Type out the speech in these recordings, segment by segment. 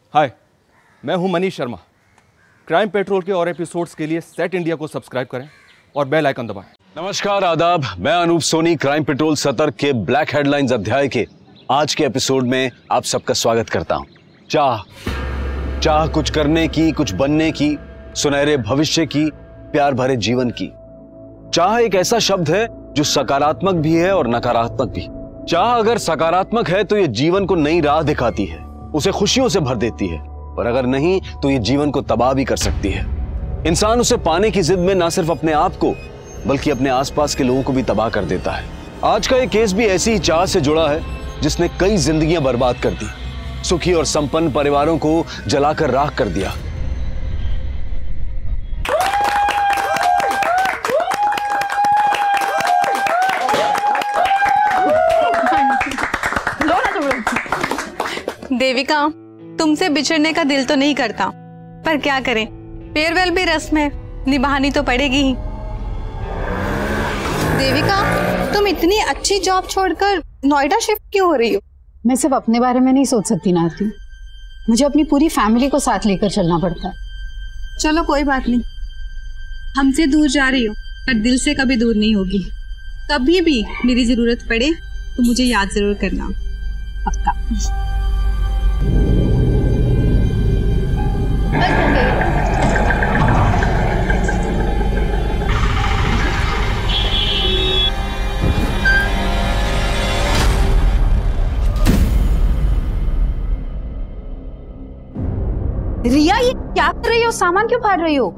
हाय, मैं हूं Manish Sharma. Crime petrol के और एपिसोड्स के लिए सेट इंडिया को सब्सक्राइब करें और बेल आइकन दबाएं। नमस्कार, आदाब। मैं अनूप सोनी क्राइम पेट्रोल सतर्क के ब्लैक हेडलाइंस अध्याय के आज के एपिसोड में आप सबका स्वागत करता हूं। चाह कुछ करने की, कुछ बनने की, सुनहरे भविष्य की, प्यार भरे जीवन की। चाह एक ऐसा शब्द है जो सकारात्मक भी है और नकारात्मक भी। चाह अगर सकारात्मक है तो ये जीवन को नई राह दिखाती है, उसे खुशियों से भर देती है, और अगर नहीं तो ये जीवन को तबाह भी कर सकती है। इंसान उसे पाने की जिद में ना सिर्फ अपने आप को बल्कि अपने आसपास के लोगों को भी तबाह कर देता है। आज का ये केस भी ऐसी ही चाह से जुड़ा है जिसने कई जिंदगियां बर्बाद कर दी, सुखी और संपन्न परिवारों को जलाकर राख कर दिया। देविका, तुमसे बिछड़ने का दिल तो नहीं करता, पर क्या करें, फेयरवेल भी रस्म है, निभानी तो पड़ेगी ही। देविका, तुम इतनी अच्छी जॉब छोड़कर नोएडा शिफ्ट क्यों हो रही हो? मैं सिर्फ अपने बारे में नहीं सोच सकती नाती, मुझे अपनी पूरी फैमिली को साथ लेकर चलना पड़ता है। चलो कोई बात नहीं, हमसे दूर जा रही हो पर दिल से कभी दूर नहीं होगी। कभी भी मेरी जरूरत पड़े तो मुझे याद जरूर करना। पक्का। रिया, ये क्या कर रही हो? सामान क्यों फाड़ रही हो?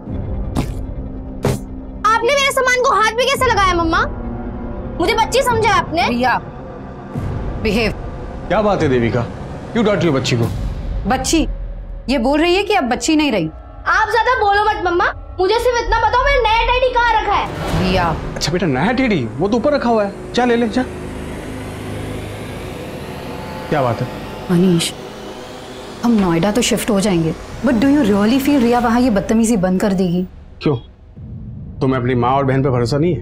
आपने मेरे सामान को हाथ भी कैसे लगाया मम्मा? मुझे बच्ची समझा आपने? रिया, बिहेव। क्या बात है देविका, क्यों डांट रही हो बच्ची को? बच्ची? ये बोल रही है कि अब बच्ची नहीं रही। आप ज्यादा बोलो मत मम्मा, मुझे सिर्फ इतना बताओ मेरा नया डैडी कहाँ रखा है? रिया। अच्छा बेटा, नया टेडी वो तो ऊपर रखा हुआ है, जा ले ले जा। क्या बात है? मनीष, हम नोएडा तो शिफ्ट हो जाएंगे, but do you really feel Riya वहां ये बदतमीजी बंद कर देगी? क्यों, तुम्हें अपनी माँ और बहन पे भरोसा नहीं है?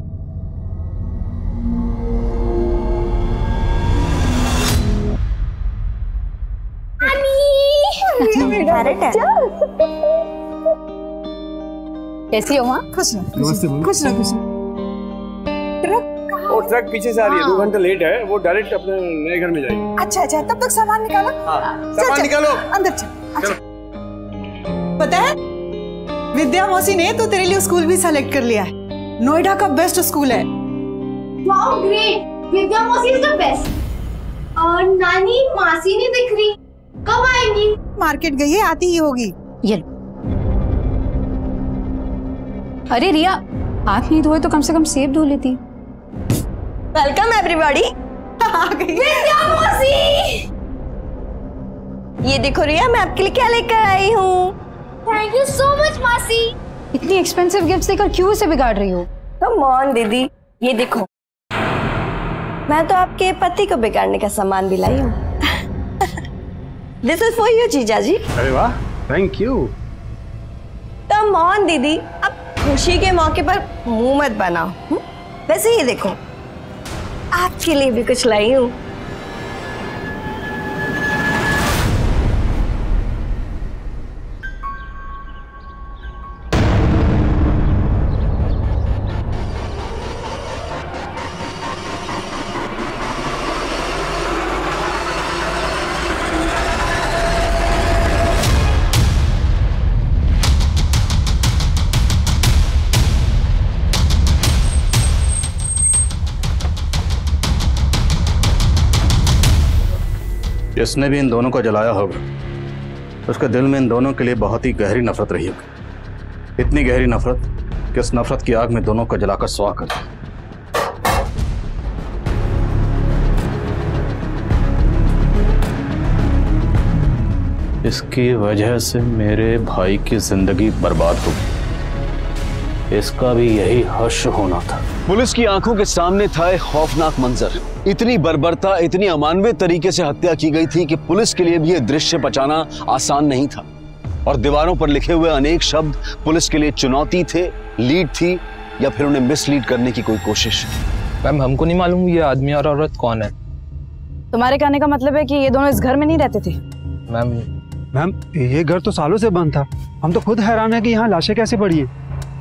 कैसी हो माँ? खुश रहो, नमस्ते। खुश रहो, खुश रहो। वो ट्रक पीछे से आ रही है, 2 घंटे लेट है, वो डायरेक्ट अपने नए घर में जाएगी। अच्छा अच्छा, तब तक सामान निकालो। सामान निकालो, अंदर चल। अच्छा। पता है, विद्या मौसी ने तो तेरे लिए स्कूल भी सेलेक्ट कर लिया है। नोएडा का बेस्ट स्कूल है। वाओ ग्रेट, विद्या मौसी इज द बेस्ट। और नानी मासी नहीं दिख रही, कब आएंगी? मार्केट गई है, आती ही होगी। ये अरे रिया, हाथ नहीं धोए तो कम से कम सेब धो लेती। Welcome everybody. आ गई विद्या मौसी। ये देखो रिया, मैं आपके लिए क्या लेकर आई हूँ। थैंक यू सो मच मासी। इतनी एक्सपेंसिव गिफ्ट्स देकर क्यों इसे बिगाड़ रही हो? कम ऑन दीदी, ये देखो, मैं तो आपके पति को बिगाड़ने का सामान भी लाई हूँ। दिस इज फॉर यू जीजा जी। अरे वाह, थैंक यू। कम ऑन दीदी, अब खुशी के मौके पर मुंह मत बनाओ। वैसे ये देखो, आपके लिए भी कुछ लाई हूँ। जिसने भी इन दोनों को जलाया होगा उसके दिल में इन दोनों के लिए बहुत ही गहरी नफरत रही होगी। इतनी गहरी नफरत कि उस नफरत की आग में दोनों को जलाकर स्वाह कर दिया। इसकी वजह से मेरे भाई की जिंदगी बर्बाद हो गई। इसका भी यही हश्र होना था। पुलिस की आंखों के सामने था एक खौफनाक मंजर। इतनी बर्बरता, इतनी अमानवीय तरीके से हत्या की गई थी कि पुलिस के लिए भी यह दृश्य बचाना आसान नहीं था। और दीवारों पर लिखे हुए अनेक शब्द पुलिस के लिए चुनौती थे, लीड थी, या फिर उन्हें मिसलीड करने की कोई कोशिश। मैम, हमको नहीं मालूम ये आदमी और औरत कौन है। तुम्हारे कहने का मतलब है कि ये दोनों इस घर में नहीं रहते थे? मैम, मैम ये घर तो सालों से बंद था, हम तो खुद हैरान है कि यहाँ लाशें कैसे पड़ी हैं।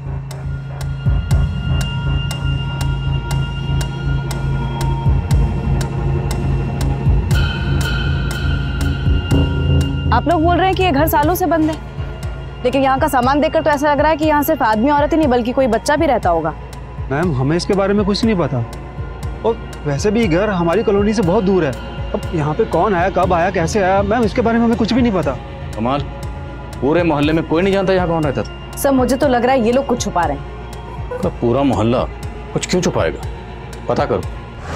आप लोग बोल रहे हैं कि ये घर सालों से बंद है, लेकिन यहाँ का सामान देखकर तो ऐसा लग रहा है कि यहाँ सिर्फ आदमी औरत ही नहीं बल्कि कोई बच्चा भी रहता होगा। मैम हमें इसके बारे में कुछ नहीं पता, और वैसे भी घर हमारी कॉलोनी से बहुत दूर है। अब यहाँ पे कौन आया, कब आया, कैसे आया, मैम इसके बारे में हमें कुछ भी नहीं पता। कमाल, पूरे मोहल्ले में कोई नहीं जानता यहाँ कौन रहता था? सर मुझे तो लग रहा है ये लोग कुछ छुपा रहे हैं। तो पूरा मोहल्ला कुछ क्यों छुपाएगा? पता करो।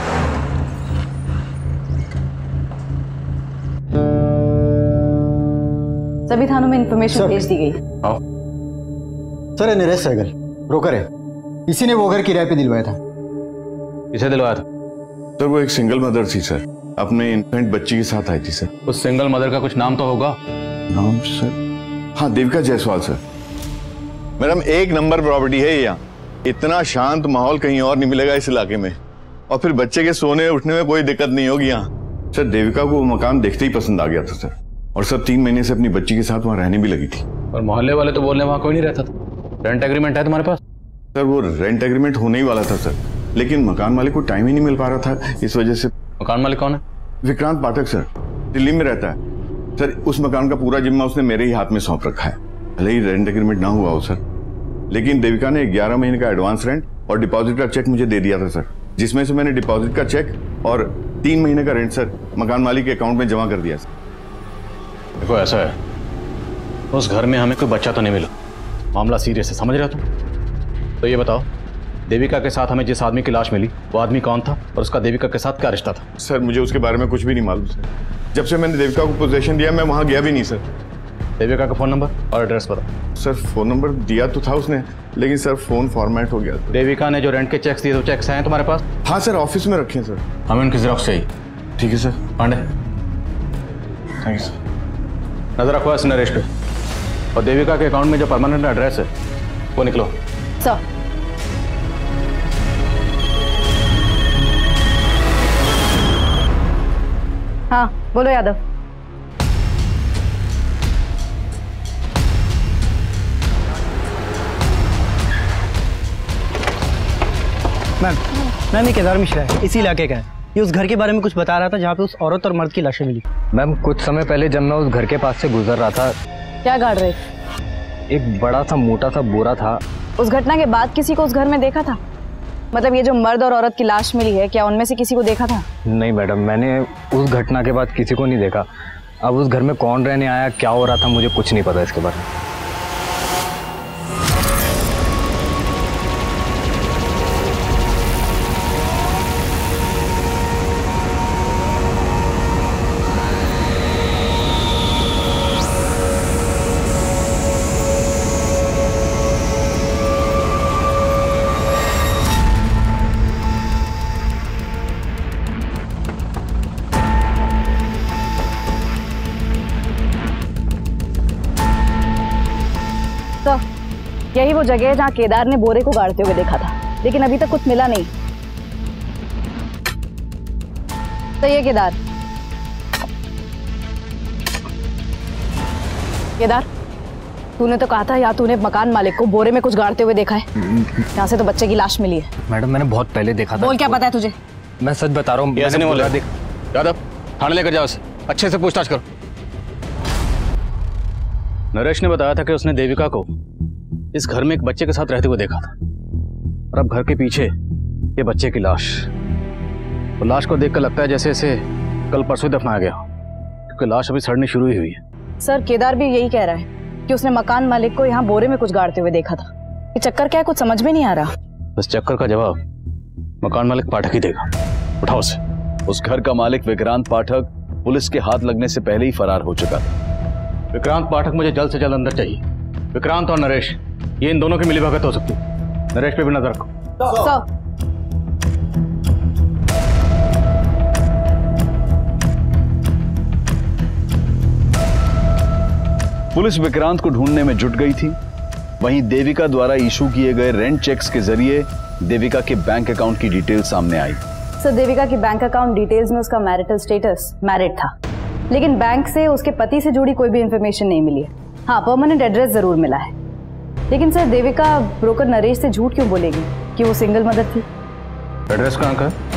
सभी थानों में इंफॉर्मेशन भेज दी गई। आओ। सर निरेश सहगल ब्रोकर है, इसी ने वो घर किराए पे दिलवाया था। किसे दिलवाया था? सर वो एक सिंगल मदर थी सर, अपने इन्फेंट बच्ची के साथ आई थी सर। उस सिंगल मदर का कुछ नाम तो होगा? नाम सर, हाँ देविका जायसवाल सर। मैडम एक नंबर प्रॉपर्टी है यहाँ, इतना शांत माहौल कहीं और नहीं मिलेगा इस इलाके में, और फिर बच्चे के सोने उठने में कोई दिक्कत नहीं होगी यहाँ। सर देविका को वो मकान देखते ही पसंद आ गया था सर, और सब 3 महीने से अपनी बच्ची के साथ वहाँ रहने भी लगी थी। और मोहल्ले वाले तो बोलने वहाँ कोई नहीं रहता था। रेंट एग्रीमेंट है तुम्हारे पास? सर वो रेंट एग्रीमेंट होने ही वाला था सर, लेकिन मकान मालिक को टाइम ही नहीं मिल पा रहा था, इस वजह से। मकान मालिक कौन है? विक्रांत पाठक सर, दिल्ली में रहता है सर। उस मकान का पूरा जिम्मा उसने मेरे ही हाथ में सौंप रखा है। भले ही रेंट एग्रीमेंट ना हुआ हो सर, लेकिन देविका ने 11 महीने का एडवांस रेंट और डिपॉजिट का चेक मुझे दे दिया था सर, जिसमें से मैंने डिपॉजिट का चेक और 3 महीने का रेंट सर मकान मालिक के अकाउंट में जमा कर दिया सर। देखो ऐसा है, उस घर में हमें कोई बच्चा तो नहीं मिला, मामला सीरियस है, समझ रहे हो तुम? तो ये बताओ, देविका के साथ हमें जिस आदमी की लाश मिली वो आदमी कौन था, और उसका देविका के साथ क्या रिश्ता था? सर मुझे उसके बारे में कुछ भी नहीं मालूम सर, जब से मैंने देविका को पोजीशन दिया मैं वहाँ गया भी नहीं सर। देविका का फोन नंबर और एड्रेस बताओ। सर फोन नंबर दिया तो था उसने, लेकिन सर फोन फॉर्मेट हो गया। देविका ने जो रेंट के चेक्स दिए, तो चेक्स हैं तुम्हारे पास? हाँ सर ऑफिस में रखे हैं सर। हमें उनकी जेरॉक्स चाहिए। ठीक है sir. Pandey thank you sir. नजर रखो इस नरेश पे, और देविका के अकाउंट में जो परमानेंट एड्रेस है वो निकलो। सर हाँ बोलो यादव। मैम ये केदार मिश्रा है, इसी इलाके का है। ये उस घर के बारे में कुछ बता रहा था जहाँ पे उस औरत और मर्द की लाशें मिली। मैम कुछ समय पहले जब मैं उस घर के पास से गुजर रहा था। क्या गाड़ रहे? एक बड़ा सा मोटा सा बोरा था। उस घटना के बाद किसी को उस घर में देखा था? मतलब ये जो मर्द और औरत की लाश मिली है, क्या उनमें से किसी को देखा था? नहीं मैडम, मैंने उस घटना के बाद किसी को नहीं देखा। अब उस घर में कौन रहने आया, क्या हो रहा था, मुझे कुछ नहीं पता इसके बारे में। यही वो जगह है जहाँ केदार ने बोरे को गाड़ते हुए देखा था, लेकिन अभी तक कुछ मिला नहीं। तो ये केदार, तूने तो कहा था या तूने मकान मालिक को बोरे में कुछ गाड़ते हुए देखा है? यहाँ से तो बच्चे की लाश मिली है। मैडम मैंने बहुत पहले देखा था। बोल क्या पता है तुझे? मैं सच बता रहा हूँ। ऐसे नहीं बोला। यादव थाने लेकर जाओ उसे, अच्छे से पूछताछ करो। नरेश ने बताया था कि उसने देविका को इस घर में एक बच्चे के साथ रहते हुए देखा था, और अब घर के पीछे ये बच्चे की लाश। और लाश को देखकर लगता है जैसे इसे कल परसों दफनाया गया, क्योंकि लाश अभी सड़नी शुरू ही हुई है। सर केदार भी यही कह रहा है कि उसने मकान मालिक को यहाँ बोरे में कुछ गाड़ते हुए देखा था। ये चक्कर क्या है, कुछ समझ में नहीं आ रहा। इस चक्कर का जवाब मकान मालिक पाठक ही देगा। उठाओ उसे। उस घर का मालिक विक्रांत पाठक पुलिस के हाथ लगने से पहले ही फरार हो चुका था। विक्रांत पाठक मुझे जल्द से जल्द अंदर चाहिए। विक्रांत और नरेश, ये इन दोनों की मिलीभगत हो सकती है। नरेश पे भी नजर रखो। पुलिस विक्रांत को ढूंढने में जुट गई थी। वहीं देविका द्वारा इशू किए गए रेंट चेक्स के जरिए देविका के बैंक अकाउंट की डिटेल सामने आई। सर देविका की बैंक अकाउंट डिटेल्स में उसका मैरिटल स्टेटस मैरिड था। लेकिन बैंक से उसके पति से जुड़ी कोई भी इंफॉर्मेशन नहीं मिली है। हाँ, परमानेंट एड्रेस जरूर मिला है। लेकिन सर, देविका ब्रोकर नरेश से झूठ क्यों बोलेगी कि वो सिंगल मदर थी? एड्रेस कहाँ का है?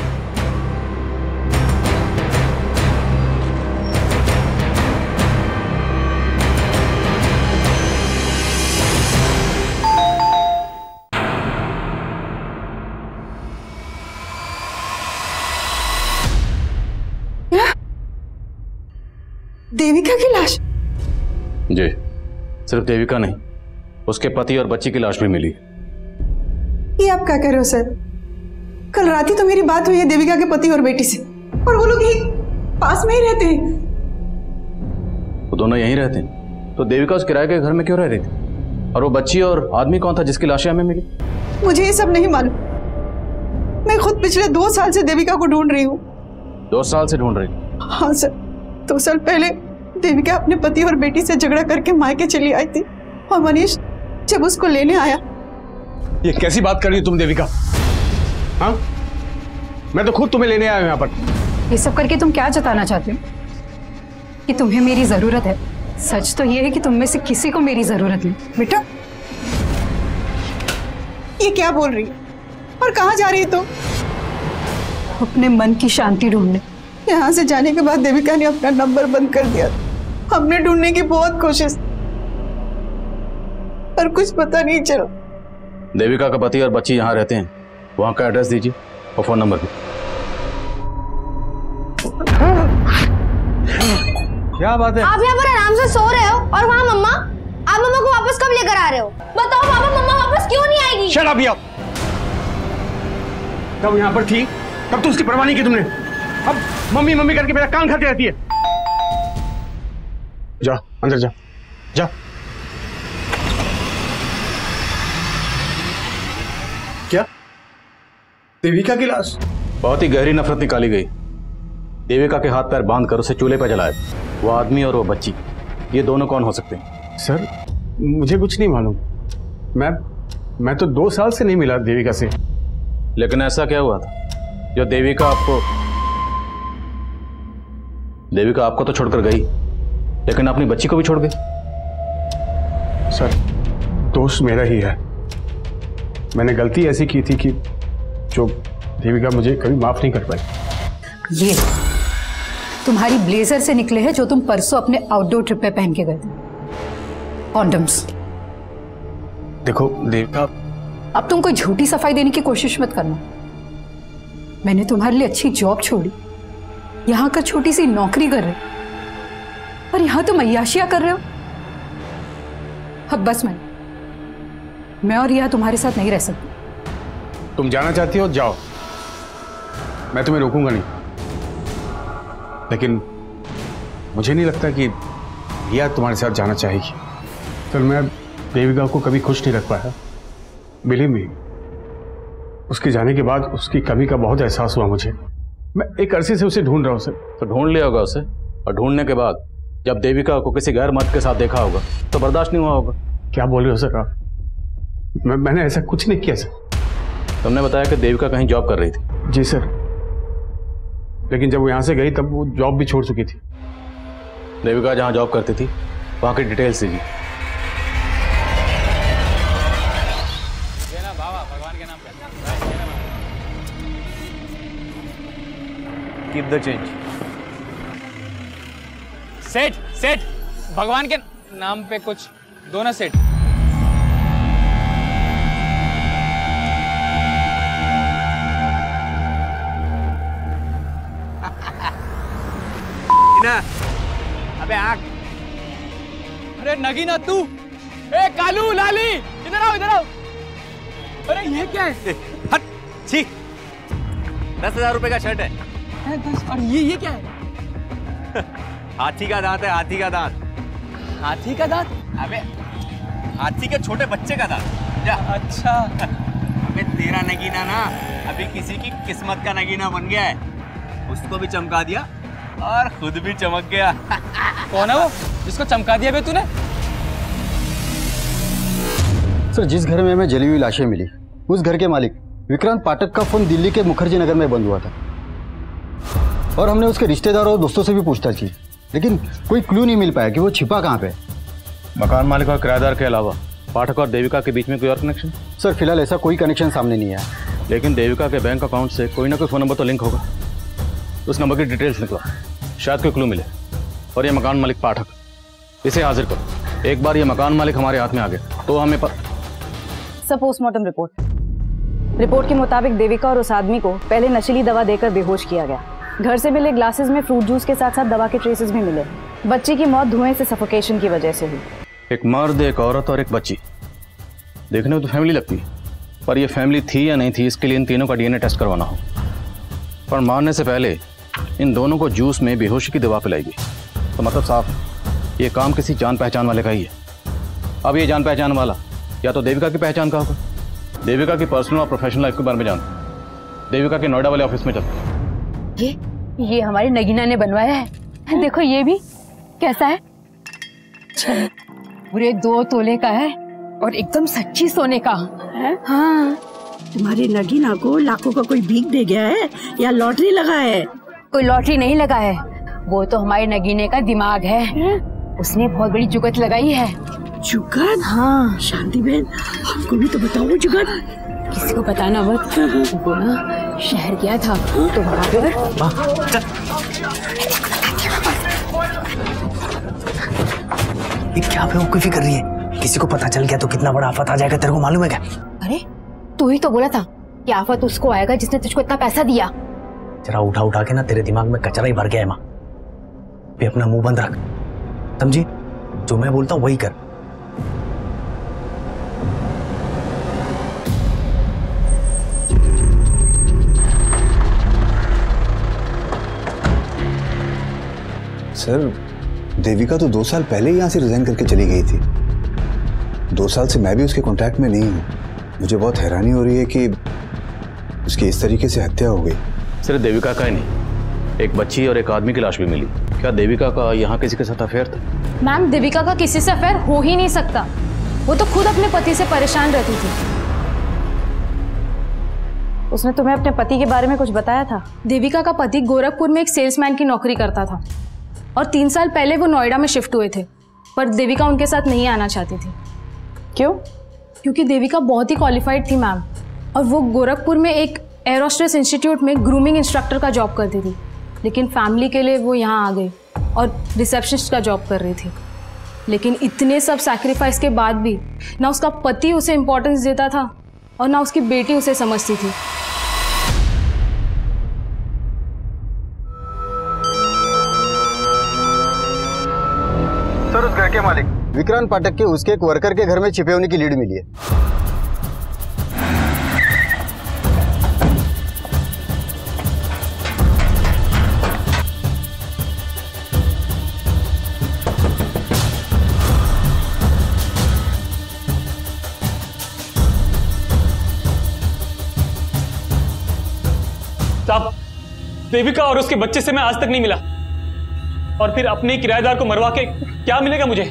देविका की लाश? जी, सिर्फ देविका नहीं, उसके पति और बच्ची की लाश भी मिली। ये आप क्या कह रहे हो सर? कल रात ही तो मेरी बात हुई है देविका के पति और बेटी से, और वो लोग यही पास में ही रहते हैं। वो दोनों यहीं रहते हैं, तो देविका उस किराए के घर में क्यों रह रही थी? और वो बच्ची और आदमी कौन था जिसकी लाशें हमें मिली? मुझे ये सब नहीं मालूम। मैं खुद पिछले 2 साल से देविका को ढूंढ रही हूँ। 2 साल से ढूंढ रही? हाँ सर, 2 साल पहले देविका अपने पति और बेटी से झगड़ा करके मायके चली आई थी, और मनीष जब उसको लेने आया। ये कैसी बात कर रही हो तुम देविका? हाँ, मैं तो खुद तुम्हें लेने आया हूं यहाँ पर। ये सब करके तुम क्या जताना चाहते हो? कि तुम्हें मेरी जरूरत है? सच तो ये है कि तुम में से किसी को मेरी जरूरत नहीं। बेटा, ये क्या बोल रही है और कहाँ जा रही है? तो अपने मन की शांति ढूंढने। यहाँ से जाने के बाद देविका ने अपना नंबर बंद कर दिया। हमने ढूंढने की बहुत कोशिश, पर कुछ पता नहीं चला। देविका का पति और बच्ची यहाँ रहते हैं, वहाँ का एड्रेस दीजिए और फोन नंबर भी। क्या बात है? आप यहाँ पर आराम से सो रहे हो और वहाँ मम्मा, आप मम्मा को वापस कब लेकर आ रहे हो? बताओ पापा, मम्मा वापस क्यों नहीं आएगी? शट अप यार। तब यहाँ पर थी तब तो उसकी परवाह नहीं की तुमने। अब मम्मी मम्मी करके मेरा कान खाती रहती है। जा अंदर जा, जा। क्या? देविका की लाश? बहुत ही गहरी नफरत निकाली गई। देविका के हाथ पैर बांध कर उसे चूल्हे पर जलाया। वो आदमी और वो बच्ची, ये दोनों कौन हो सकते हैं? सर, मुझे कुछ नहीं मालूम। मैं तो 2 साल से नहीं मिला देविका से। लेकिन ऐसा क्या हुआ था जो देविका आपको तो छोड़कर गई, लेकिन अपनी बच्ची को भी छोड़ गई? सर, दोष मेरा ही है। मैंने गलती ऐसी की थी कि जो देविका मुझे कभी माफ नहीं कर पाई। ये तुम्हारी ब्लेजर से निकले हैं जो तुम परसों अपने आउटडोर ट्रिप पे पहन के गए थे, कॉन्डम्स। देखो देविका, अब तुम कोई झूठी सफाई देने की कोशिश मत करना। मैंने तुम्हारे लिए अच्छी जॉब छोड़ी, यहां कर छोटी सी नौकरी कर रहे, और यहां तुम अय्याशियां कर रहे हो। अब बस मैं और यह तुम्हारे साथ नहीं रह सकती। तुम जाना चाहती हो जाओ, मैं तुम्हें रोकूंगा नहीं। लेकिन मुझे नहीं लगता कि यह तुम्हारे साथ जाना चाहेगी। तो मैं देविका को कभी खुश नहीं रख पाया। बिलीव मी, उसके जाने के बाद उसकी कमी का बहुत एहसास हुआ मुझे। मैं एक अरसे से उसे ढूंढ रहा हूँ सर। तो ढूंढ लिया होगा उसे, और ढूंढने के बाद जब देविका को किसी गैर मर्द के साथ देखा होगा तो बर्दाश्त नहीं हुआ होगा। क्या बोल रहे हो सर आप? मैंने ऐसा कुछ नहीं किया सर। तुमने बताया कि देविका कहीं जॉब कर रही थी। जी सर, लेकिन जब वो यहाँ से गई तब वो जॉब भी छोड़ चुकी थी। देविका जहाँ जॉब करती थी वहाँ की डिटेल्स दीजिए। Keep the change. सेठ सेठ, भगवान के नाम पे कुछ दो ना सेठ। अबे आँख। अरे नगीना तू, ए कालू लाली, इधर आओ इधर आओ। अरे ये क्या है? हट, छी। 10,000 रुपए का शर्ट है। 10? और ये क्या है? हाथी का दांत है, हाथी का दांत। हाथी का दांत? अबे हाथी के छोटे बच्चे का दांत। जा। अच्छा। अबे तेरा नगीना ना अभी किसी की किस्मत का नगीना बन गया है। उसको भी चमका दिया और खुद भी चमक गया। कौन है वो जिसको चमका दिया बे तूने? सर, जिस घर में हमें जली हुई लाशें मिली, उस घर के मालिक विक्रांत पाठक का फोन दिल्ली के मुखर्जी नगर में बंद हुआ था, और हमने उसके रिश्तेदारों और दोस्तों से भी पूछताछ की, लेकिन कोई क्लू नहीं मिल पाया कि वो छिपा कहाँ पे। मकान मालिक और किराएदार के अलावा पाठक और देविका के बीच में कोई और कनेक्शन? सर फिलहाल ऐसा कोई कनेक्शन सामने नहीं आया। लेकिन देविका के बैंक अकाउंट से कोई ना कोई फ़ोन नंबर तो लिंक होगा। उस नंबर की डिटेल्स निकला, शायद कोई क्लू मिले। और ये मकान मालिक पाठक, इसे हाजिर करो। एक बार ये मकान मालिक हमारे हाथ में आ गया तो हमें सब पोस्टमार्टम रिपोर्ट के मुताबिक देविका और उस आदमी को पहले नशीली दवा देकर बेहोश किया गया। घर से मिले ग्लासेस में फ्रूट जूस के साथ साथ दवा के ट्रेसेस भी मिले। बच्ची की मौत धुएं से सफोकेशन की वजह से हुई। एक मर्द, एक औरत और एक बच्ची, देखने में तो फैमिली लगती है, पर ये फैमिली थी या नहीं थी इसके लिए इन तीनों का डीएनए टेस्ट करवाना हो। पर मारने से पहले इन दोनों को जूस में बेहोशी की दवा पिलाई गई, तो मतलब साफ ये काम किसी जान पहचान वाले का ही है। अब ये जान पहचान वाला या तो देविका की पहचान का होगा। देविका की पर्सनल और प्रोफेशनल लाइफ के बारे में जानते। देविका के नोएडा वाले ऑफिस में चलते। ये हमारी नगीना ने बनवाया है। देखो ये भी कैसा है, पूरे 2 तोले का है और एकदम सच्ची सोने का है। हाँ, तुम्हारी नगीना को लाखों का कोई भीख दे गया है या लॉटरी लगा है? कोई लॉटरी नहीं लगा है, वो तो हमारे नगीने का दिमाग है। उसने बहुत बड़ी जुगत लगाई है। जुगत? हाँ। शांति बहन, हमको भी तो बताओ वो जुगत। किसी को बताना मत। वो ना शहर गया था तो वहाँ पर ये क्या बेवकूफी कर रही है? किसी को पता चल गया तो कितना बड़ा आफत आ जाएगा, तेरे को मालूम है क्या? अरे तू ही तो बोला था कि आफत उसको आएगा जिसने तुझको इतना पैसा दिया। जरा उठा उठा के ना तेरे दिमाग में कचरा ही भर गया है माँ। भी अपना मुंह बंद रख, समझी? जो मैं बोलता हूँ वही कर। सर देविका तो 2 साल पहले ही यहाँ से रिजाइन करके चली गई थी। 2 साल से मैं भी उसके कांटेक्ट में नहीं हूँ। मुझे बहुत हैरानी हो रही है कि उसकी इस तरीके से हत्या हो गई। सिर्फ देविका का ही नहीं, एक बच्ची और एक आदमी की लाश भी मिली। क्या देविका का यहाँ किसी के साथ अफेयर था? मैम, देविका का किसी से अफेयर हो ही नहीं सकता। वो तो खुद अपने पति से परेशान रहती थी। उसने तुम्हें अपने पति के बारे में कुछ बताया था? देविका का पति गोरखपुर में एक सेल्समैन की नौकरी करता था और 3 साल पहले वो नोएडा में शिफ्ट हुए थे, पर देविका उनके साथ नहीं आना चाहती थी। क्यों? क्योंकि देविका बहुत ही क्वालिफाइड थी मैम, और वो गोरखपुर में एक एरोस्ट्रेस इंस्टीट्यूट में ग्रूमिंग इंस्ट्रक्टर का जॉब करती थी। लेकिन फैमिली के लिए वो यहाँ आ गई और रिसेप्शनिस्ट का जॉब कर रही थी। लेकिन इतने सब सैक्रिफाइस के बाद भी ना उसका पति उसे इम्पोर्टेंस देता था और ना उसकी बेटी उसे समझती थी। सर उस घर के मालिक विक्रांत पाठक के उसके एक वर्कर के घर में छिपे होने की लीड मिली है। साहब, देविका और उसके बच्चे से मैं आज तक नहीं मिला, और फिर अपने किराएदार को मरवा के क्या मिलेगा मुझे?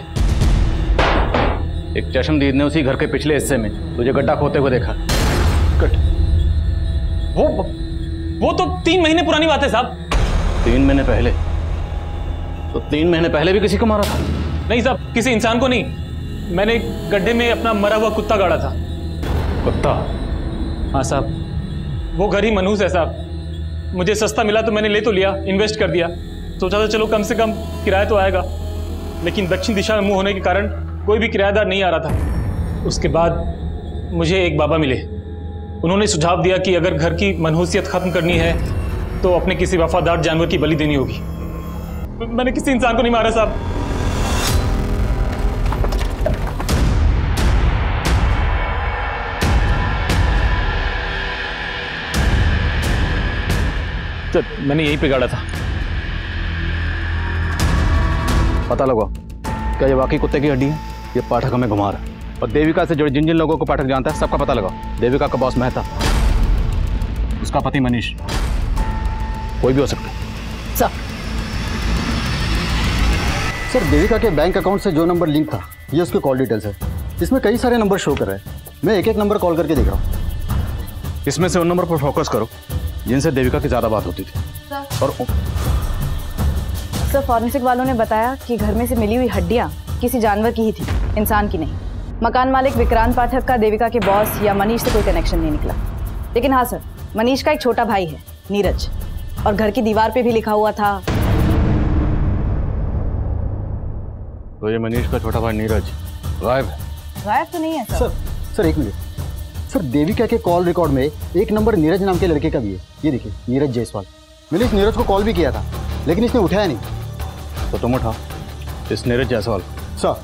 एक चश्मदीद ने उसी घर के पिछले हिस्से में तुझे गड्ढा खोदते हुए देखा। वो तो 3 महीने पुरानी बात है साहब। 3 महीने पहले? तो 3 महीने पहले भी किसी को मारा था? नहीं साहब, किसी इंसान को नहीं। मैंने गड्ढे में अपना मरा हुआ कुत्ता गाड़ा था। कुत्ता? हाँ साहब, वो घर ही मनहूस है साहब। मुझे सस्ता मिला तो मैंने ले तो लिया, इन्वेस्ट कर दिया। सोचा था चलो कम से कम किराया तो आएगा, लेकिन दक्षिण दिशा में मुंह होने के कारण कोई भी किराएदार नहीं आ रहा था। उसके बाद मुझे एक बाबा मिले। उन्होंने सुझाव दिया कि अगर घर की मनहूसियत खत्म करनी है तो अपने किसी वफादार जानवर की बलि देनी होगी। मैंने किसी इंसान को नहीं मारा साहब। मैंने यहीं पे गाड़ा था। पता लगा क्या ये वाकई कुत्ते की हड्डी है? ये पाठक हमें घुमा रहा है। और देविका से जुड़े जिन जिन लोगों को पाठक जानता है सबका पता लगा। देविका का बॉस मेहता, उसका पति मनीष, कोई भी हो सकता है। सर देविका के बैंक अकाउंट से जो नंबर लिंक था ये उसके कॉल डिटेल्स है। इसमें कई सारे नंबर शो कर रहे हैं। मैं एक एक नंबर कॉल करके देख रहा हूँ। इसमें से उन नंबर पर फोकस करो जिनसे देविका की ज्यादा बात होती थी। और सर फॉरेंसिक वालों ने बताया कि घर में से मिली हुई हड्डियां किसी जानवर की ही थी, इंसान की नहीं। मकान मालिक विक्रांत पाठक का देविका के बॉस या मनीष से कोई कनेक्शन नहीं निकला। लेकिन हाँ सर, मनीष का एक छोटा भाई है नीरज, और घर की दीवार पे भी लिखा हुआ था। तो ये मनीष का छोटा भाई नीरज गायब है? गायब तो नहीं है सर। सर एक मिनट सर, देविका के कॉल रिकॉर्ड में एक नंबर नीरज नाम के लड़के का भी है। ये देखिए, नीरज जायसवाल। मैंने इस नीरज को कॉल भी किया था, लेकिन इसने उठाया नहीं। तो तुम उठाओ इस नीरज जायसवाल। सर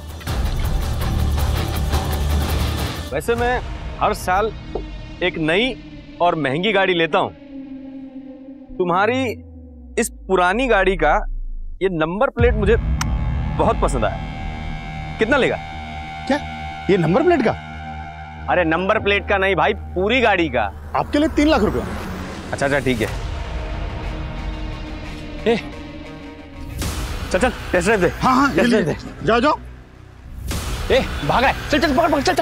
वैसे मैं हर साल एक नई और महंगी गाड़ी लेता हूं। तुम्हारी इस पुरानी गाड़ी का ये नंबर प्लेट मुझे बहुत पसंद आया। कितना लेगा? क्या ये नंबर प्लेट का? अरे नंबर प्लेट का नहीं भाई, पूरी गाड़ी का। आपके लिए 3 लाख रुपया। अच्छा अच्छा ठीक है। चल टेस्ट ड्राइव दे। हाँ टेस्ट ड्राइव दे। जाओ जाओ। भाग रहा है, चल पकड़ चल।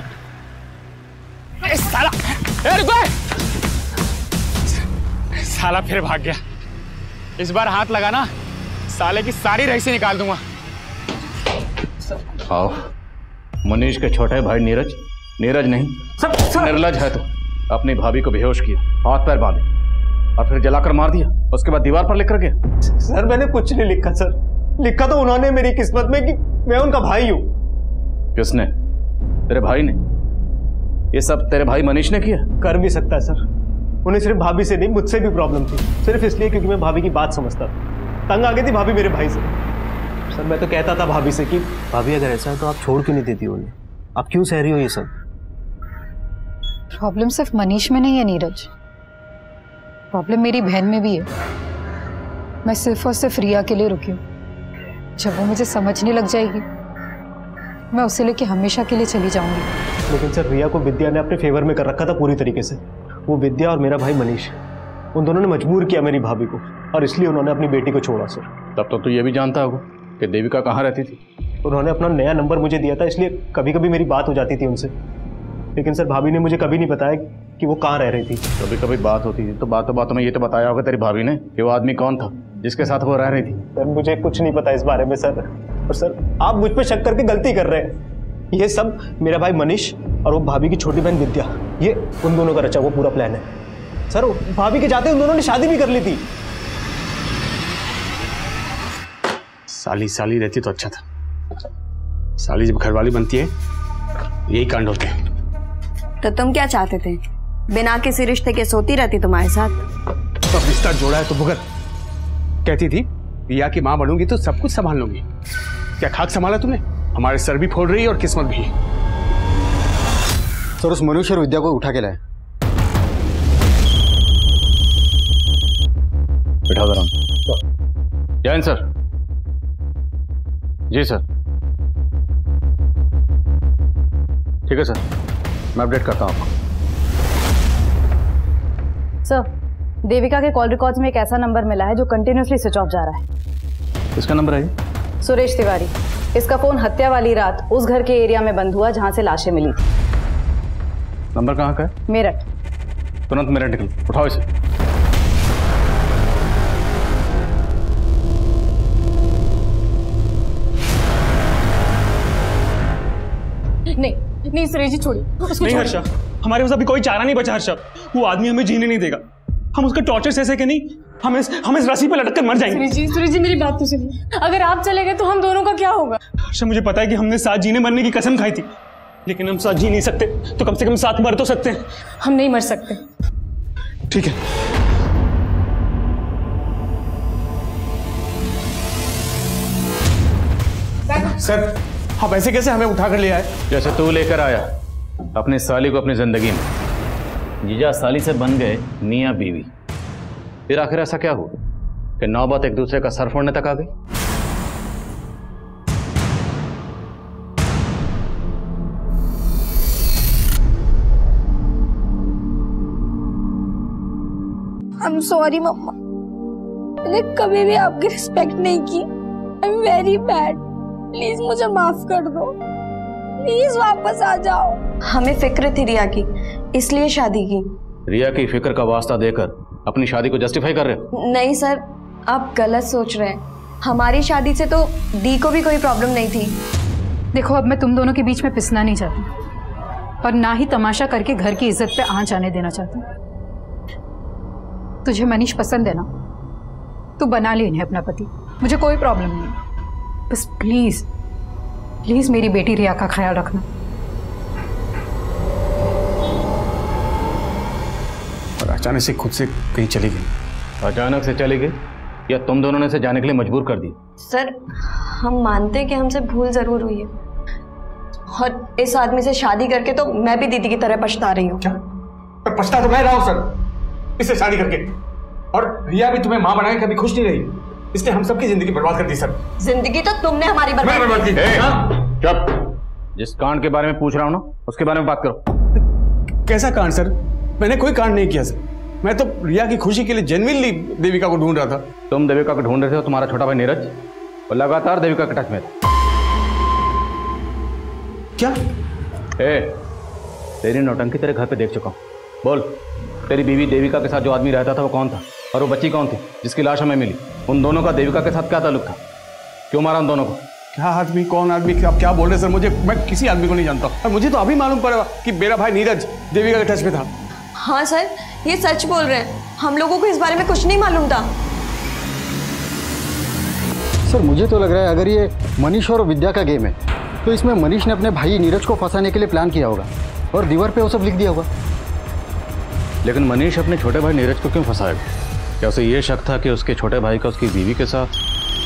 साला रुको, साला फिर भाग गया। इस बार हाथ लगाना, साले की सारी रही से निकाल दूंगा। आओ, मनीष के छोटे भाई नीरज नहीं निर्लज है तो अपनी भाभी को बेहोश किया, हाथ पैर बांधे और फिर जलाकर मार दिया। उसके बाद दीवार पर लिख कर गया। सर मैंने कुछ नहीं लिखा सर, लिखा तो उन्होंने मेरी किस्मत में कि मैं उनका भाई हूं। किसने? तेरे भाई ने? ये सब तेरे भाई मनीष ने किया? कर भी सकता है सर, उन्हें सिर्फ भाभी से नहीं मुझसे भी प्रॉब्लम थी, सिर्फ इसलिए क्योंकि मैं भाभी की बात समझता था। तंग आ गई थी भाभी मेरे भाई से। सर मैं तो कहता था भाभी से कि भाभी अगर ऐसा है तो आप छोड़ क्यों नहीं देती उन्हें, आप क्यों सह रही हो ये सब? प्रॉब्लम सिर्फ मनीष में नहीं है नीरज, प्रॉब्लम मेरी बहन में भी है। मैं सिर्फ और सिर्फ रिया के लिए रुकी हूँ। जब वो मुझे समझने लग जाएगी, मैं उसे लेके हमेशा के लिए चली जाऊंगी। लेकिन सर रिया को विद्या ने अपने फेवर में कर रखा था पूरी तरीके से। वो विद्या और मेरा भाई मनीष, उन दोनों ने मजबूर किया मेरी भाभी को, और इसलिए उन्होंने अपनी बेटी को छोड़ा सर। तब तो तू ये भी जानता होगा कि देविका कहाँ रहती थी? उन्होंने अपना नया नंबर मुझे दिया था, इसलिए कभी कभी मेरी बात हो जाती थी उनसे। लेकिन सर भाभी ने मुझे कभी नहीं बताया कि वो कहाँ रह रही थी। कभी कभी बात होती थी तो बातों में ये तो बताया होगा तेरी भाभी ने कि वो आदमी कौन था जिसके साथ वो रह रही थी। सर मुझे कुछ नहीं पता इस बारे में सर, और सर आप मुझ पर शक करके गलती कर रहे हैं। ये सब मेरा भाई मनीष और वो भाभी की छोटी बहन विद्या, ये उन दोनों का रचा वो पूरा प्लान है सर। भाभी के जाते उन दोनों ने शादी भी कर ली थी। साली रहती तो अच्छा था। साली जब घरवाली बनती है यही कांड होते हैं। तो तुम क्या चाहते थे? बिना किसी रिश्ते के सोती रहती तुम्हारे साथ? तो रिश्ता जोड़ा है तो भुगत। कहती थी रिया की मां बनूंगी तो सब कुछ संभाल लूंगी। क्या खाक संभाला तुमने? हमारे सर भी फोड़ रही है और किस्मत भी। सर उस मनुष्य और विद्या को उठा के लाए। बिठा दे। जैन सर। जी सर। ठीक है सर, मैं अपडेट करता हूँ आपको। सर देविका के कॉल रिकॉर्ड्स में एक ऐसा नंबर मिला है जो कंटिन्यूसली स्विच ऑफ जा रहा है। किसका नंबर है ये? सुरेश तिवारी। इसका फोन हत्या वाली रात उस घर के एरिया में बंद हुआ जहां से लाशें मिली थी। नंबर कहाँ का है? मेरठ। तुरंत मेरठ निकल, उठाओ इसे। नहीं सुरेश जी छोड़िए। नहीं हर्षा, हमारे पास अभी कोई चारा नहीं बचा हर्षा। वो आदमी हमें जीने नहीं देगा। हम उसका टॉर्चर सह के नहीं, हम इस रस्सी पे लटक कर मर जाएंगे। सुरेश जी मेरी बात तो सुनिए। अगर आप चले गए तो हम दोनों का क्या होगा? हर्षा मुझे पता है कि हमने साथ जीने मरने की कसम खाई थी, लेकिन हम साथ जी नहीं सकते तो कम से कम साथ मर तो सकते हैं। हम नहीं मर सकते। ठीक है। सर आप ऐसे कैसे हमें उठा कर ले आए? जैसे तू लेकर आया अपनी साली को अपनी जिंदगी में। जीजा साली से बन गए मियां बीवी। फिर आखिर ऐसा क्या हुआ कि नौबत एक दूसरे का सर फोड़ने तक आ गई? आई एम सॉरी मम्मा, मैंने कभी भी आपकी रिस्पेक्ट नहीं की। I am very bad, please मुझे माफ कर दो, प्लीज वापस आ जाओ। हमें फिक्र थी रिया की, इसलिए शादी की। रिया की फिक्र का वास्ता देकर अपनी शादी को जस्टिफाई कर रहे हो? नहीं सर, आप गलत सोच रहे हैं। हमारी शादी से तो डी को भी कोई प्रॉब्लम नहीं थी। देखो, अब मैं तुम दोनों के बीच में पिसना नहीं चाहती और ना ही तमाशा करके घर की इज्जत पे आंच आने देना चाहती। तुझे मनीष पसंद है ना, तू बना ले इन्हें अपना पति, मुझे कोई प्रॉब्लम नहीं। बस प्लीज प्लीज मेरी बेटी रिया का ख्याल रखना। और अचानक से खुद से कहीं चली गई। अचानक से चली गई या तुम दोनों ने इसे जाने के लिए मजबूर कर दी? सर, हम मानते हैं कि हमसे भूल जरूर हुई है और इस आदमी से शादी करके तो मैं भी दीदी की तरह पछता रही हूँ। पर पछता तो मैं रहा हूँ सर इससे शादी करके, और रिया भी तुम्हें माँ बनाए कभी खुश नहीं रही। इसने हम सबकी जिंदगी बर्बाद कर दी सर। जिंदगी तो तुमने हमारी बर्बाद की। चुप! जिस कांड के बारे में पूछ रहा हूँ ना उसके बारे में बात करो। कैसा कांड सर? मैंने कोई कांड नहीं किया सर। मैं तो रिया की खुशी के लिए जेन्युइनली देविका को ढूंढ रहा था। तुम देविका को ढूंढ रहे थे और तुम्हारा छोटा भाई नीरज और लगातार देविका के टच में था। क्या? तेरी नौटंकी तेरे घर पे देख चुका हूँ। बोल, तेरी बीवी देविका के साथ जो आदमी रहता था वो कौन था और वो बच्ची कौन थी जिसकी लाश हमें मिली? उन दोनों का देविका के साथ क्या ताल्लुक था? क्यों मारा उन दोनों को? क्या आदमी? कौन आदमी? आप क्या बोल रहे सर? मैं किसी आदमी को नहीं जानता और मुझे तो अभी मालूम पड़ा कि मेरा भाई नीरज देविका के टच में था। हाँ सर, ये सच बोल रहे हैं। हम लोगों को इस बारे में कुछ नहीं मालूम था। सर मुझे तो लग रहा है अगर ये मनीष और विद्या का गेम है तो इसमें मनीष ने अपने भाई नीरज को फंसाने के लिए प्लान किया होगा और दीवार पे वो सब लिख दिया होगा। लेकिन मनीष अपने छोटे भाई नीरज को क्यों फंसाएगा? क्या उसे ये शक था कि उसके छोटे भाई का उसकी बीवी के साथ?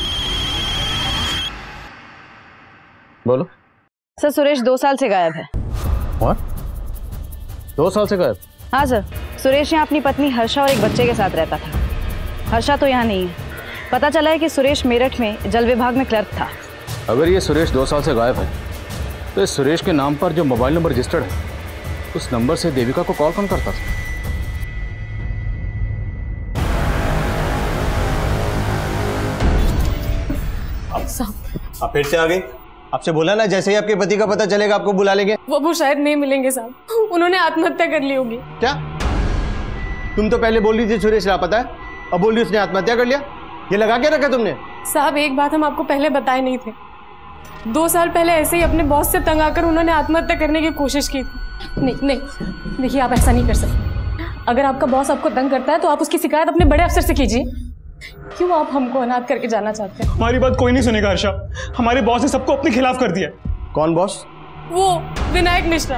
बोलो। सर, सुरेश 2 साल से गायब है। What? 2 साल से गायब? हाँ सर, सुरेश यहाँ अपनी पत्नी हर्षा और एक बच्चे के साथ रहता था। हर्षा तो यहाँ नहीं है। पता चला है कि सुरेश मेरठ में जल विभाग में क्लर्क था। अगर ये सुरेश 2 साल से गायब है तो इस सुरेश के नाम पर जो मोबाइल नंबर रजिस्टर्ड है उस नंबर से देविका को कॉल कौन करता था? आप फिर से आ गई? आपसे बोला ना जैसे ही आपके पति का पता चलेगा आपको बुला लेंगे। वो शायद नहीं मिलेंगे साहब, उन्होंने आत्महत्या कर ली होगी। क्या? तुम तो पहले बोल रही थी सुरेश लापता है, अब बोल रही उसने आत्महत्या कर लिया। ये लगा के रखा तुमने? साहब, एक बात हम आपको पहले बताए नहीं थे। 2 साल पहले ऐसे ही अपने बॉस से तंग आकर उन्होंने आत्महत्या करने की कोशिश की थी। नहीं, देखिए, आप ऐसा नहीं कर सकते। अगर आपका बॉस आपको तंग करता है तो आप उसकी शिकायत अपने बड़े अफसर से कीजिए। क्यों आप हमको अनाथ करके जाना चाहते हैं? हमारी बात कोई नहीं सुनेगा हर्षा। हमारे बॉस ने सबको अपने खिलाफ कर दिया। कौन बॉस? वो विनायक मिश्रा।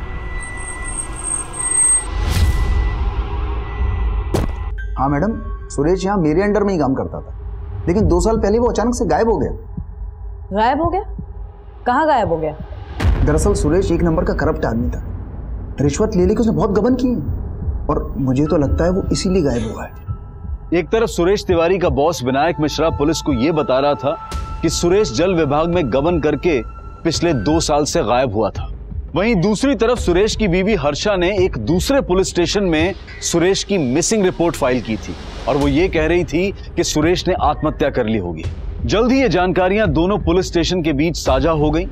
हाँ मैडम, सुरेश यहाँ मेरे अंडर में ही काम करता था, लेकिन 2 साल पहले वो अचानक से गायब हो गया। गायब हो गया? कहाँ गायब हो गया? दरअसल सुरेश एक नंबर का करप्ट आदमी था। रिश्वत ले लेके उसने बहुत गबन की और मुझे तो लगता है वो इसीलिए गायब हुआ है। एक तरफ सुरेश तिवारी का बॉस विनायक मिश्रा पुलिस को यह बता रहा था कि सुरेश जल विभाग में गबन करके पिछले 2 साल से गायब हुआ था। वहीं दूसरी तरफ सुरेश की बीवी हर्षा ने एक दूसरे पुलिस स्टेशन में सुरेश की मिसिंग रिपोर्ट फाइल की थी और वो ये कह रही थी कि सुरेश ने आत्महत्या कर ली होगी। जल्द ही ये जानकारियां दोनों पुलिस स्टेशन के बीच साझा हो गई।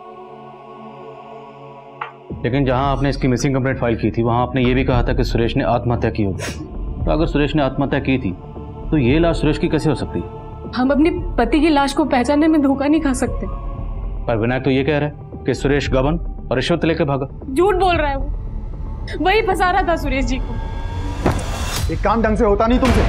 लेकिन जहां आपने इसकी मिसिंग कंप्लेंट फाइल की थी वहां आपने ये भी कहा था कि सुरेश ने आत्महत्या की होगी। तो अगर सुरेश ने आत्महत्या की थी तो ये लाश सुरेश की कैसे हो सकती है? हम अपने पति की लाश को पहचानने में धोखा नहीं खा सकते। पर विनायक तो ये कह रहा है कि सुरेश गबन और रिश्वत लेकर भागा। झूठ बोल रहा है वो, वही फंसा रहा था सुरेश जी को। एक काम ढंग से होता नहीं तुमसे।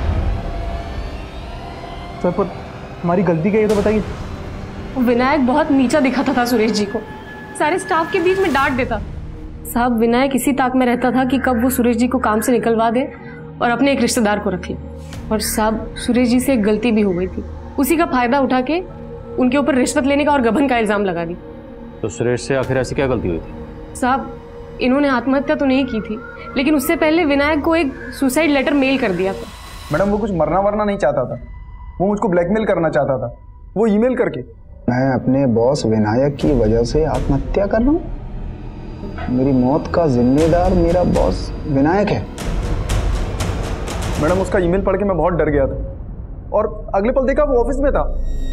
सर पर हमारी गलती क्या है तो बताइए। विनायक बहुत नीचा दिखाता था सुरेश जी को, सारे स्टाफ के बीच में डांट देता। साहब, विनायक इसी ताक में रहता था कि कब वो सुरेश जी को काम से निकलवा दे और अपने एक रिश्तेदार को रख ले। और साहब, सुरेश जी से एक गलती भी हो गई थी, उसी का फायदा उठा के उनके ऊपर रिश्वत लेने का और गबन का इल्जाम लगा दी। तो सुरेश से आखिर ऐसी क्या गलती हुई थी? साहब, इन्होंने आत्महत्या तो नहीं की थी, लेकिन उससे पहले विनायक को एक सुसाइड लेटर मेल कर दिया था। मैडम, वो कुछ मरना वरना नहीं चाहता था, वो मुझको ब्लैकमेल करना चाहता था, वो ईमेल करके। मैं अपने बॉस विनायक की वजह से आत्महत्या कर रहा हूँ? मेरी मौत का जिम्मेदार मेरा बॉस विनायक है। मैडम, उसका ईमेल पढ़ के मैं बहुत डर गया था और अगले पल देखा वो ऑफिस में था।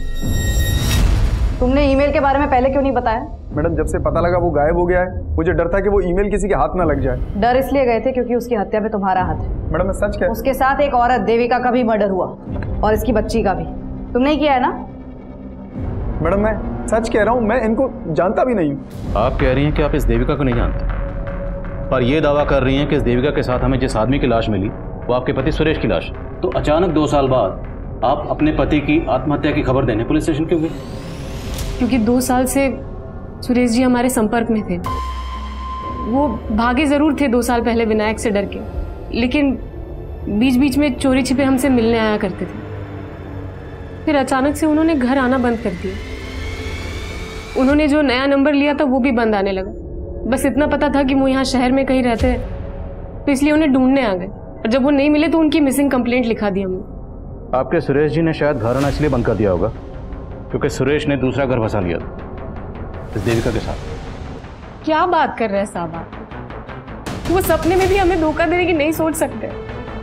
तुमने ईमेल के बारे में पहले क्यों नहीं बताया? मैडम, जब से पता लगा वो गायब हो गया है, मुझे डर था कि वो ईमेल किसी के हाथ में लग जाए। डर इसलिए गए थे क्योंकि उसकी हत्या में तुम्हारा हाथ है। मैडम, मैं सच कह। उसके साथ एक औरत देविका का भी मर्डर हुआ और इसकी बच्ची का भी। तुमने किया है ना? मैडम मैं सच कह रहा हूँ, मैं इनको जानता भी नहीं हूँ। आप कह रही हैं कि आप इस देविका को नहीं जानते, पर यह दावा कर रही हैं कि इस देविका के साथ हमें जिस आदमी की लाश मिली वो आपके पति सुरेश की लाश। तो अचानक 2 साल बाद आप अपने पति की आत्महत्या की खबर देने पुलिस स्टेशन क्यों गए? क्योंकि 2 साल से सुरेश जी हमारे संपर्क में थे। वो भागे जरूर थे 2 साल पहले विनायक से डर के, लेकिन बीच बीच में चोरी छिपे हमसे मिलने आया करते थे। फिर अचानक से उन्होंने घर आना बंद कर दिया। उन्होंने जो नया नंबर लिया था वो भी बंद आने लगा। बस इतना पता था कि वो यहाँ शहर में कहीं रहते हैं, तो इसलिए उन्हें ढूंढने आ गए। और जब वो नहीं मिले तो उनकी मिसिंग कंप्लेंट लिखा दी हमने। आपके सुरेश जी ने शायद घर आना इसलिए बंद कर दिया होगा क्योंकि सुरेश ने दूसरा घर बसा लिया था इस देविका के साथ। क्या बात कर रहे हैं साहब आप? वो सपने में भी हमें धोखा देने की नहीं सोच सकते।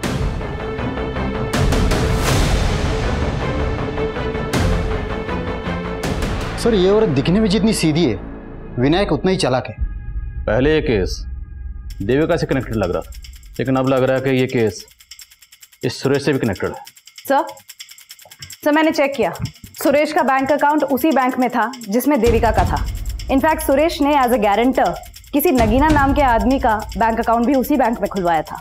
सर ये औरत दिखने में जितनी सीधी है, विनायक उतना ही चालाक है। पहले ये केस देविका से कनेक्टेड लग रहा था, लेकिन अब लग रहा है कि ये केस इस सुरेश से भी कनेक्टेड है। सर मैंने चेक किया, सुरेश का बैंक अकाउंट उसी बैंक में था जिसमें देविका का था। इनफैक्ट सुरेश ने एज अ गारंटर किसी नगीना नाम के आदमी का बैंक अकाउंट भी उसी बैंक में खुलवाया था।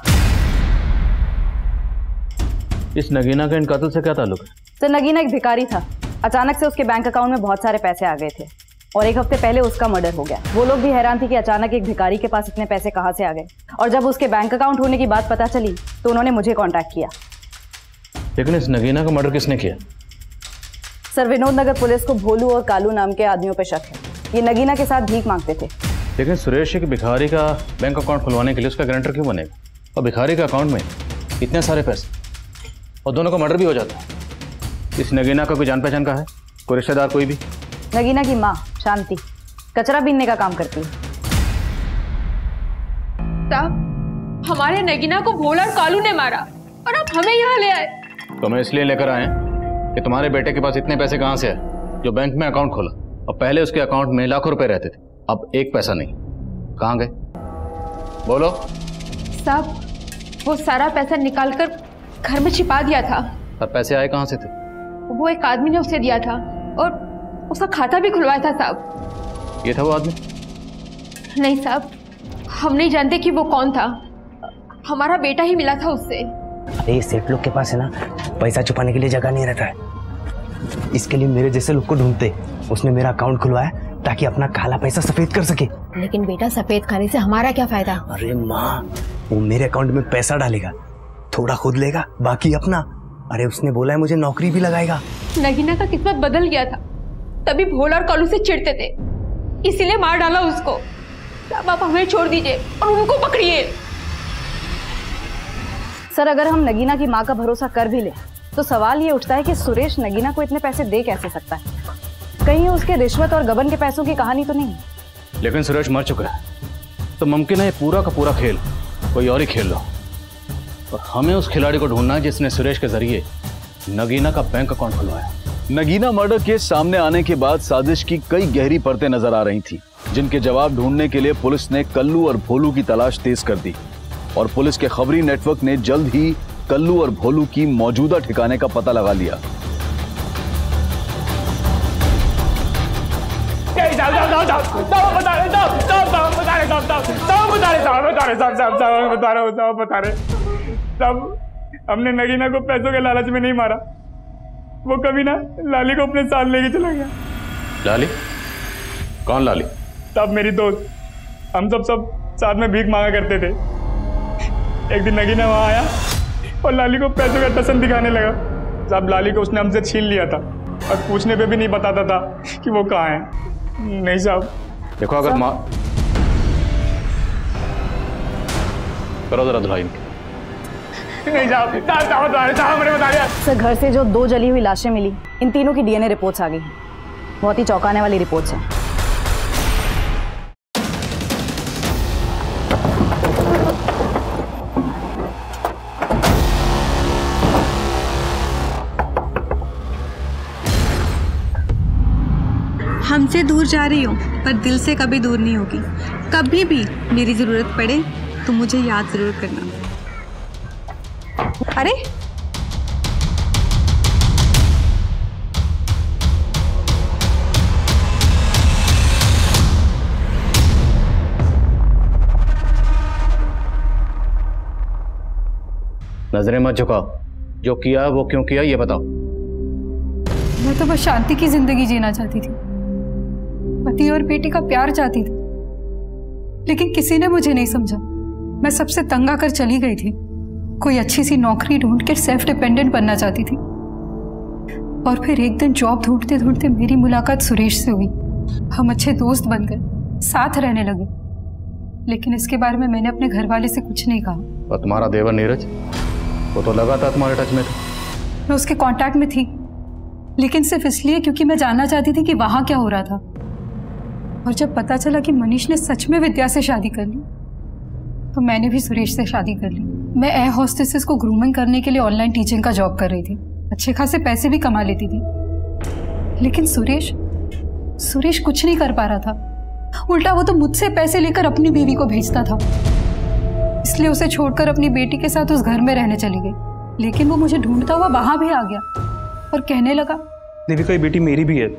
इस नगीना का इन कत्ल से क्या ताल्लुक है? तो नगीना एक भिखारी था। अचानक से उसके बैंक अकाउंट में बहुत सारे पैसे आ गए थे और 1 हफ्ते पहले उसका मर्डर हो गया। वो लोग भी हैरान थे कि अचानक एक भिखारी के पास इतने पैसे कहां से आ गए। और जब उसके बैंक अकाउंट होने की बात पता चली तो उन्होंने मुझे कांटेक्ट किया। लेकिन इस नगीना का मर्डर किसने किया? सर विनोद नगर पुलिस को भोलू और कालू नाम के आदमियों पर शक है। ये नगीना के साथ भीख मांगते थे। लेकिन सुरेश एक भिखारी का बैंक अकाउंट खुलवाने के लिए उसका गारंटर क्यों बनेगा? और भिखारी के अकाउंट में इतने सारे पैसे और दोनों का मर्डर भी हो जाता है। इस नगीना का कोई जान पहचान का है? कोई रिश्तेदार कोई भी? नगीना की माँ शांति कचरा बीनने का काम करती है। साहब हमारे नगीना को भोला और कालू ने मारा और अब हमें यहाँ ले आए। तो मैं इसलिए लेकर आए कि तुम्हारे बेटे के पास इतने पैसे कहाँ से आए जो बैंक में अकाउंट खोला, और पहले उसके अकाउंट में लाखों रुपए रहते थे, अब 1 पैसा नहीं। कहाँ गए बोलो? साहब वो सारा पैसा निकालकर घर में छिपा दिया था। और पैसे आए कहाँ से थे? वो एक आदमी ने उसे दिया था और उसका खाता भी खुलवाया था साहब। ये था वो आदमी? नहीं साहब, हम नहीं जानते कि वो कौन था। हमारा बेटा ही मिला था उससे। अरे सेठ लोग के पास है ना, पैसा छुपाने के लिए जगह नहीं रहता है, इसके लिए मेरे जैसे लोग को ढूंढते। उसने मेरा अकाउंट खुलवाया ताकि अपना काला पैसा सफेद कर सके। लेकिन बेटा सफेद खाने से हमारा क्या फायदा? अरे माँ, वो मेरे अकाउंट में पैसा डालेगा, थोड़ा खुद लेगा, बाकी अपना। अरे उसने बोला है मुझे नौकरी भी लगाएगा। नगीना का किस्मत बदल गया था, तभी भोला और कालू से चिढ़ते थे, इसीलिए मार डाला उसको। अब आप हमें छोड़ दीजिए और उनको पकड़िए। सर अगर हम नगीना की माँ का भरोसा कर भी ले तो सवाल ये उठता है कि सुरेश नगीना को इतने पैसे दे कैसे सकता है? कहीं उसके रिश्वत और गबन के पैसों की कहानी तो नहीं? लेकिन सुरेश मर चुका है, तो मुमकिन है ये पूरा का पूरा खेल कोई और ही खेल रहा हो। और हमें उस खिलाड़ी को ढूंढना है जिसने सुरेश के जरिए नगीना का बैंक अकाउंट खुलवाया। नगीना मर्डर केस सामने आने के बाद साजिश की कई गहरी परतें नजर आ रही थी, जिनके जवाब ढूंढने के लिए पुलिस ने कल्लू और भोलू की तलाश तेज कर दी। और पुलिस के खबरी नेटवर्क ने जल्द ही कल्लू और भोलू की मौजूदा ठिकाने का पता लगा लिया। हमने नगीना को पैसों के लालच में नहीं मारा, वो कभी ना लाली को अपने साथ लेके चला गया। लाली? कौन लाली? तब मेरी दोस्त, हम सब साथ में भीख मांगा करते थे। एक दिन नगीना वहां आया और लाली को पैसों का टसन दिखाने लगा। जब लाली को उसने हमसे छीन लिया था और पूछने पे भी नहीं बताता था कि वो कहाँ है। नहीं साहब। देखो अगर माँ करो जरा धुलाई। नहीं साहब, सर घर से जो 2 जली हुई लाशें मिली, इन तीनों की डीएनए रिपोर्ट्स आ गई हैं। बहुत ही चौंकाने वाली रिपोर्ट्स हैं। हमसे दूर जा रही हो पर दिल से कभी दूर नहीं होगी। कभी भी मेरी जरूरत पड़े तो मुझे याद जरूर करना। अरे नजरें मत झुकाओ, जो किया वो क्यों किया ये बताओ। मैं तो बस शांति की जिंदगी जीना चाहती थी, पति और बेटी का प्यार चाहती थी, लेकिन किसी ने मुझे नहीं समझा। मैं सबसे तंग आकर चली गई थी। कोई अच्छी सी नौकरी ढूंढ कर सेल्फ डिपेंडेंट बनना चाहती थी। और फिर एक दिन जॉब ढूंढते ढूंढते मेरी मुलाकात सुरेश से हुई। हम अच्छे दोस्त बन गए, साथ रहने लगे। लेकिन इसके बारे में मैंने अपने घर वाले से कुछ नहीं कहा। और तुम्हारा देवर नीरज, वो तो लगातार तुम्हारे टच में था। मैं उसके कांटेक्ट में थी, लेकिन सिर्फ इसलिए क्योंकि मैं जानना चाहती थी कि वहां क्या हो रहा था। और जब पता चला कि मनीष ने सच में विद्या से शादी कर ली, तो मैंने भी सुरेश से शादी कर ली। मैं एयर हॉस्टेसेस को ग्रूमिंग करने के लिए ऑनलाइन टीचिंग का जॉब कर रही थी। अच्छे खासे पैसे भी कमा लेती थी। लेकिन सुरेश कुछ नहीं कर पा रहा था। उल्टा वो तो मुझसे पैसे लेकर अपनी बीवी को भेजता था। इसलिए उसे छोड़कर अपनी बेटी के साथ उस घर में रहने चली गई। लेकिन वो मुझे ढूंढता हुआ वहां भी आ गया और कहने लगा, देविका ये बेटी मेरी भी है,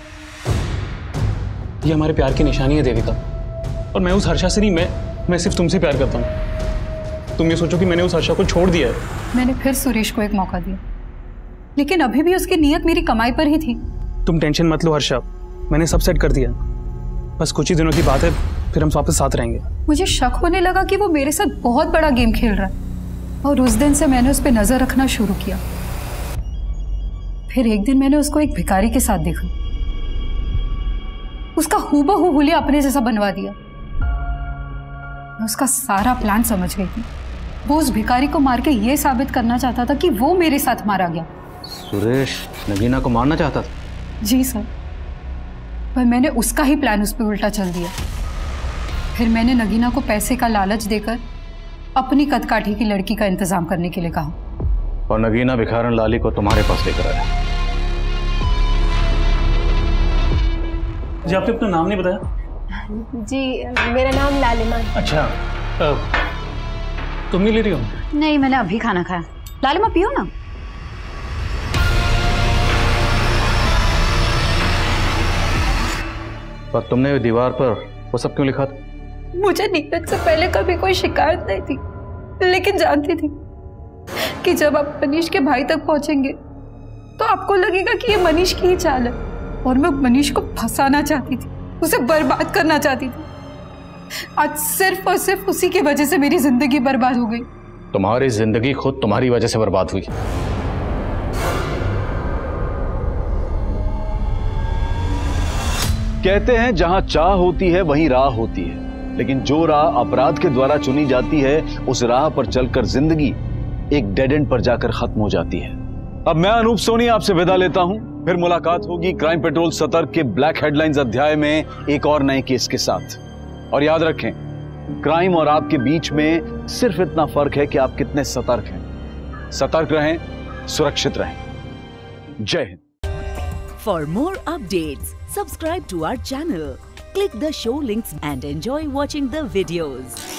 ये हमारे प्यार की निशानी है देविका। और मैं उस हर्षा से नहीं, मैं सिर्फ तुमसे प्यार करता हूँ। तुम ये सोचो कि मैंने उस हर्षा को छोड़ दिया है। मैंने फिर सुरेश को एक मौका दिया, लेकिन अभी भी उसकी नीयत मेरी कमाई पर ही थी। तुम टेंशन मत लो हर्षा, मैंने सब सेट कर दिया। बस कुछ ही दिनों की बात है, फिर हम वापस साथ रहेंगे। मुझे शक होने लगा कि वो मेरे साथ बहुत बड़ा गेम खेल रहा है। और उस दिन से मैंने उस पर नजर रखना शुरू किया। फिर एक दिन मैंने उसको एक भिखारी के साथ देखा। उसका हूबहू हुलिया अपने जैसा बनवा दिया। मैं उसका सारा प्लान समझ गई थी। वो उस भिखारी को मार के ये साबित करना चाहता था कि वो मेरे साथ मारा गया। सुरेश नगीना को मारना चाहता था? जी सर, पर मैंने उसका ही प्लान उस पर उल्टा चल दिया। फिर मैंने नगीना को पैसे का लालच देकर अपनी कदकाठी की लड़की का इंतजाम करने के लिए कहा। और नगीना भिखारन लाली को तुम्हारे पास लेकर आया। जी आपने अपना नाम नहीं बताया? जी मेरा नाम लालिमा है। अच्छा, तुम नहीं ले रही हो? नहीं, मैंने अभी खाना खाया। लालिमा पियो ना। पर तुमने दीवार पर वो सब क्यों लिखा था? मुझे नीरज से पहले कभी कोई शिकायत नहीं थी, लेकिन जानती थी कि जब आप मनीष के भाई तक पहुंचेंगे तो आपको लगेगा कि ये मनीष की ही चाल है। और मैं मनीष को फंसाना चाहती थी, उसे बर्बाद करना चाहती थी। आज सिर्फ और सिर्फ उसी की वजह से मेरी जिंदगी बर्बाद हो गई। तुम्हारी जिंदगी खुद तुम्हारी वजह से बर्बाद हुई। कहते हैं जहां चाह होती है वहीं राह होती है, लेकिन जो राह अपराध के द्वारा चुनी जाती है उस राह पर चलकर जिंदगी एक डेड एंड पर जाकर खत्म हो जाती है। अब मैं अनूप सोनी आपसे विदा लेता हूं। फिर मुलाकात होगी क्राइम पेट्रोल सतर्क के ब्लैक हेडलाइंस अध्याय में एक और नए केस के साथ। और याद रखें, क्राइम और आपके बीच में सिर्फ इतना फर्क है कि आप कितने सतर्क हैं। सतर्क रहें, सुरक्षित रहें। जय Hind. For more updates, subscribe to our channel, click the show links and enjoy watching the videos.